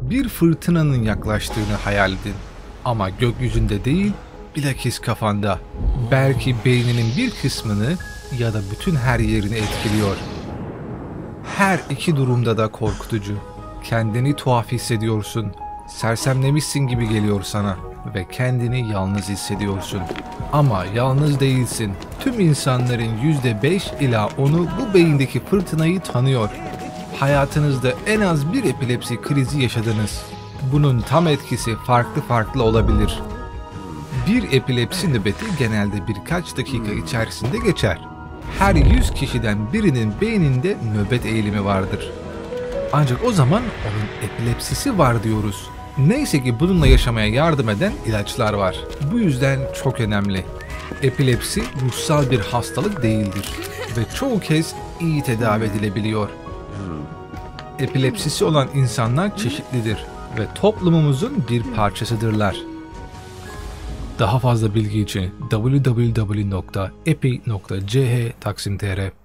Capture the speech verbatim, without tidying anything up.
Bir fırtınanın yaklaştığını hayal edin. Ama gökyüzünde değil, bilakis kafanda. Belki beyninin bir kısmını ya da bütün her yerini etkiliyor. Her iki durumda da korkutucu. Kendini tuhaf hissediyorsun. Sersemlemişsin gibi geliyor sana ve kendini yalnız hissediyorsun. Ama yalnız değilsin. Tüm insanların yüzde beş ila onu bu beyindeki fırtınayı tanıyor. Hayatınızda en az bir epilepsi krizi yaşadınız. Bunun tam etkisi farklı farklı olabilir. Bir epilepsi nöbeti genelde birkaç dakika içerisinde geçer. Her yüz kişiden birinin beyninde nöbet eğilimi vardır. Ancak o zaman onun epilepsisi var diyoruz. Neyse ki bununla yaşamaya yardım eden ilaçlar var. Bu yüzden çok önemli. Epilepsi ruhsal bir hastalık değildir ve çoğu kez iyi tedavi edilebiliyor. Epilepsisi olan insanlar çeşitlidir ve toplumumuzun bir parçasıdırlar. Daha fazla bilgi için w w w nokta epi nokta c h taksim nokta t r